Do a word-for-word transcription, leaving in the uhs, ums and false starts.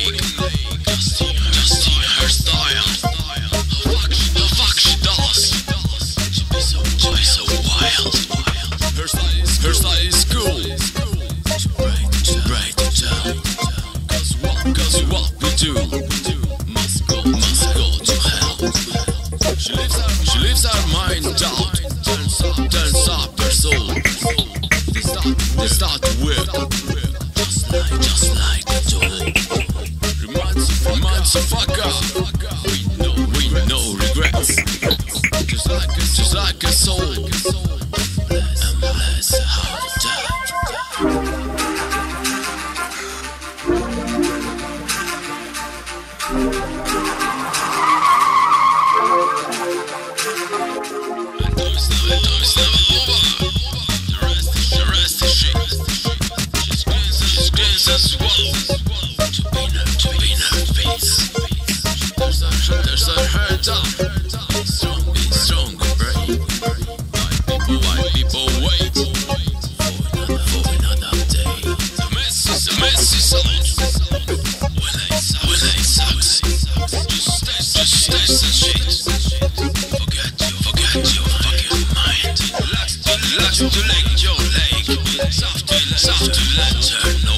make Just see, just see her style. How fuck she, how fuck she does. She be so, she be so wild. Her style is, her style is cool. To break, to break it down. Cause what, cause what we do Must go, must go to hell. She leaves her, she leaves her mind out. Turns up, turns up her soul. They start, they start to work. Just like, just like a doll. Reminds, reminds a fucker. We know, we know regrets. Just like a, just like a soul. And bless a heart attack. And it's never, it's never over. The rest is, the rest is shit. She screams, she screams as well. To be in her, to be in her face. There's a, there's a hurt up. Strong, be strong and brave. White people, white people wait for another, for another day. The mess is a messy sound. When they suck, when they suck, just taste, just taste the shit. Forget you, forget your fucking mind. Relax, relax to let your leg. Soft to let, soft to let her know.